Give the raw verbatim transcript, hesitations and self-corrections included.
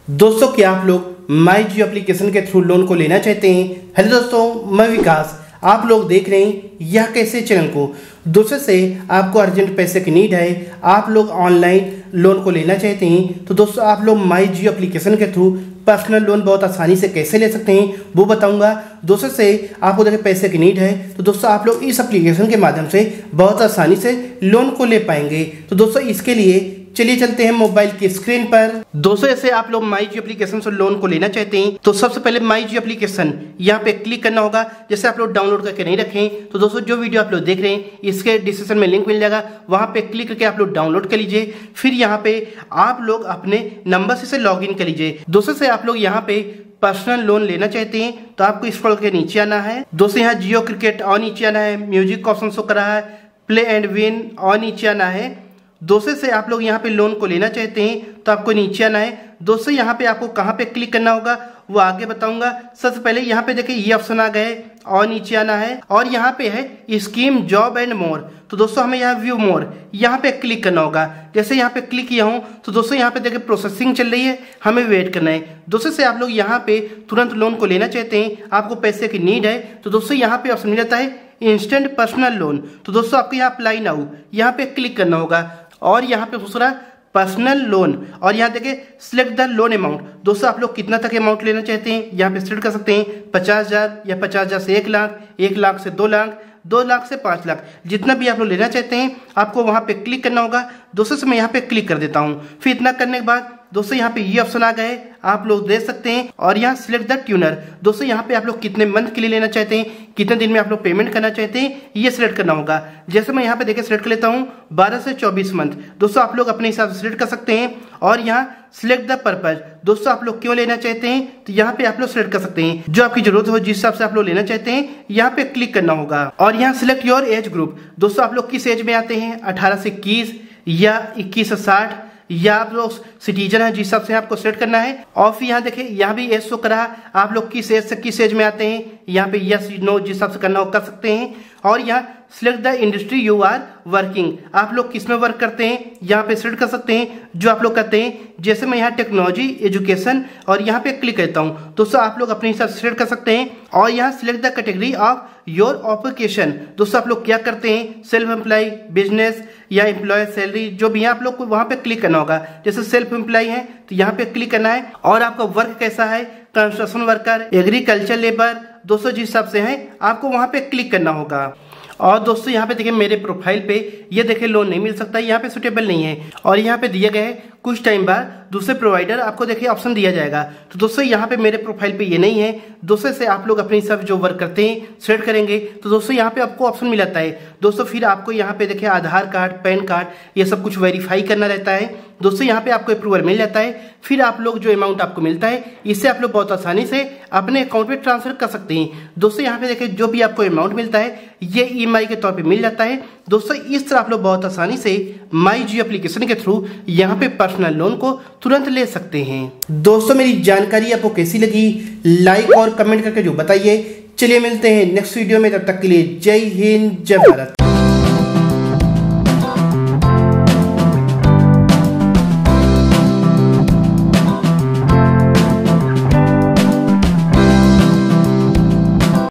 दोस्तों, क्या आप लोग माई जियो एप्लीकेशन के थ्रू लोन को लेना चाहते हैं? हेलो दोस्तों, मैं विकास। आप लोग देख रहे हैं यह कैसे चैनल को। दोस्तों से आपको अर्जेंट पैसे की नीड है, आप लोग ऑनलाइन लोन को लेना चाहते हैं, तो दोस्तों आप लोग माई जियो एप्लीकेशन के थ्रू पर्सनल लोन बहुत आसानी से कैसे ले सकते हैं वो बताऊंगा। दोस्तों से आपको देखिए पैसे की नीड है, तो दोस्तों आप लोग इस एप्लीकेशन के माध्यम से बहुत आसानी से लोन को ले पाएंगे। तो दोस्तों इसके लिए चलिए चलते हैं मोबाइल की स्क्रीन पर। दोस्तों ऐसे आप लोग माई जियो एप्लीकेशन से लोन को लेना चाहते हैं तो सबसे पहले माई जियो एप्लीकेशन यहाँ पे क्लिक करना होगा। जैसे आप लोग डाउनलोड करके नहीं रखें तो दोस्तों जो वीडियो आप लोग देख रहे हैं इसके डिस्क्रिप्शन में लिंक मिल जाएगा, वहां पे क्लिक करके आप लोग डाउनलोड कर लीजिए। फिर यहाँ पे आप लोग अपने नंबर से लॉग इन कर लीजिए। दोस्तों से आप लोग यहाँ पे पर्सनल लोन लेना चाहते हैं तो आपको स्क्रॉल के नीचे आना है। दोस्तों यहाँ जियो क्रिकेट और नीचे आना है, म्यूजिक का ऑप्शन शो कर रहा है, प्ले एंड विन और नीचे आना है। दोस्तों से आप लोग यहाँ पे लोन को लेना चाहते हैं तो आपको नीचे आना है। दोस्तों यहाँ पे आपको कहाँ पे क्लिक करना होगा वो आगे बताऊंगा। सबसे पहले यहाँ पे देखिए ये ऑप्शन आ गए और नीचे आना है और यहाँ पे है स्कीम जॉब एंड मोर। तो दोस्तों हमें यहाँ व्यू मोर यहाँ पे क्लिक करना होगा। जैसे यहाँ पे क्लिक किया हूँ तो दोस्तों यहाँ पे देखिए प्रोसेसिंग चल रही है, हमें वेट करना है। दोस्तों से आप लोग यहाँ पे तुरंत लोन को लेना चाहते हैं, आपको पैसे की नीड है, तो दोस्तों यहाँ पे ऑप्शन मिल जाता है इंस्टेंट पर्सनल लोन। तो दोस्तों आपको यहाँ अप्लाई नाउ यहाँ पे क्लिक करना होगा और यहाँ पे दूसरा पर्सनल लोन और यहाँ देखिए सिलेक्ट द लोन अमाउंट। दोस्तों आप लोग कितना तक अमाउंट लेना चाहते हैं यहाँ पे सिलेक्ट कर सकते हैं, पचास हजार या पचास हजार से एक लाख, एक लाख से दो लाख, दो लाख से पाँच लाख, जितना भी आप लोग लेना चाहते हैं आपको वहाँ पे क्लिक करना होगा। दोस्तों से मैं यहाँ पे क्लिक कर देता हूँ। फिर इतना करने के बाद दोस्तों यहाँ पे ये ऑप्शन आ गए, आप लोग देख सकते हैं और यहाँ सिलेक्ट द ट्यूनर। दोस्तों यहाँ पे आप लोग कितने मंथ के लिए लेना चाहते हैं, कितने दिन में आप लोग पेमेंट करना चाहते हैं, ये सिलेक्ट करना होगा। जैसे मैं यहाँ पे देखिए सिलेक्ट कर लेता हूँ बारह से चौबीस मंथ। दोस्तों आप लोग अपने हिसाब से सिलेक्ट कर सकते हैं और यहाँ सिलेक्ट द पर्पज। दोस्तों आप लोग क्यों लेना चाहते हैं तो यहाँ पे आप लोग सिलेक्ट कर सकते हैं, जो आपकी जरूरत हो जिस हिसाब से आप लोग लेना चाहते हैं यहाँ पे क्लिक करना होगा। और यहाँ सिलेक्ट योर एज ग्रुप। दोस्तों आप लोग किस एज में आते हैं, अठारह से इक्कीस या इक्कीस से साठ, या आप लोग सिटीजन है जिस हिसाब से आपको सेट करना है। और फिर यहाँ देखिए यहाँ भी एज शो कर रहा है, आप लोग किस एज से किस एज में आते हैं, यहाँ पे यस नो जिस हिसाब से करना हो कर सकते हैं। और यहाँ select the industry you are working, आप लोग किस में वर्क करते हैं यहाँ पे सिलेक्ट कर सकते हैं जो आप लोग करते हैं। जैसे मैं यहाँ टेक्नोलॉजी एजुकेशन और यहाँ पे क्लिक करता हूँ, दोस्तों आप लोग अपने हिसाब से सिलेक्ट कर सकते हैं। और यहाँ select the category of your occupation. दोस्तों आप लोग क्या करते हैं, सेल्फ एम्प्लॉय, बिजनेस या एम्प्लॉय, सैलरी, जो भी है आप लोग को वहां पे क्लिक करना होगा। जैसे सेल्फ एम्प्लॉय है तो यहाँ पे क्लिक करना है। और आपका वर्क कैसा है, कंस्ट्रक्शन वर्कर, एग्रीकल्चर लेबर, दोस्तों जिस हिसाब से है आपको वहां पे क्लिक करना होगा। और दोस्तों यहाँ पे देखिए मेरे प्रोफाइल पे ये देखिए लोन नहीं मिल सकता, यहाँ पे सुटेबल नहीं है। और यहाँ पे दिए गए कुछ टाइम बाद दूसरे प्रोवाइडर आपको देखिए ऑप्शन दिया जाएगा। तो दोस्तों यहाँ पे मेरे प्रोफाइल पे ये नहीं है। दोस्तों से आप लोग अपने हिसाब जो वर्क करते हैं सेलेक्ट करेंगे तो दोस्तों यहाँ पे आपको ऑप्शन मिल जाता है। दोस्तों फिर आपको यहाँ पे देखिए आधार कार्ड, पैन कार्ड, ये सब कुछ वेरीफाई करना रहता है। दोस्तों यहाँ पे आपको अप्रूवल मिल जाता है। फिर आप लोग जो अमाउंट आपको मिलता है इससे आप लोग बहुत आसानी से अपने अकाउंट में ट्रांसफर कर सकते हैं। दोस्तों यहाँ पे देखिए जो भी आपको अमाउंट मिलता है ये ई एम आई के तौर पे मिल जाता है। दोस्तों इस तरह आप लोग बहुत आसानी से माई जियो एप्लीकेशन के थ्रू यहाँ पे पर्सनल लोन को तुरंत ले सकते हैं। दोस्तों मेरी जानकारी आपको कैसी लगी लाइक और कमेंट करके जो बताइए। चलिए मिलते हैं नेक्स्ट वीडियो में, तब तक के लिए जय हिंद, जय भारत।